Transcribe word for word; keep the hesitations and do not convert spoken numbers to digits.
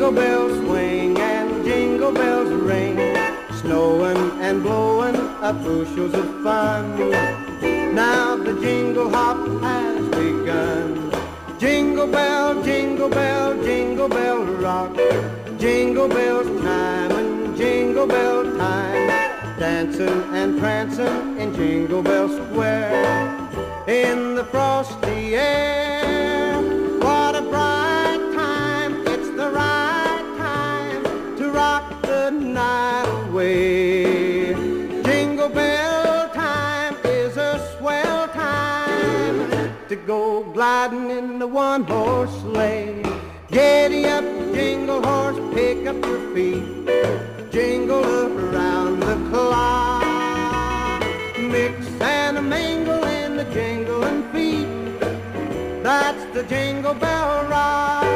Jingle bells swing and jingle bells ring, snowing and blowing up bushels of fun. Now the jingle hop has begun. Jingle bell, jingle bell, jingle bell rock, jingle bells chime and jingle bell time, dancing and prancing in Jingle Bell Square, in the frosty air. What a bright time, it's the right time to rock the night away. Jingle bell time is a swell time to go gliding in the one-horse sleigh. Giddy up, jingle horse, pick up your feet, jingle around the clock, mix and a mingle in the jingling feet. That's the Jingle Bell Rock.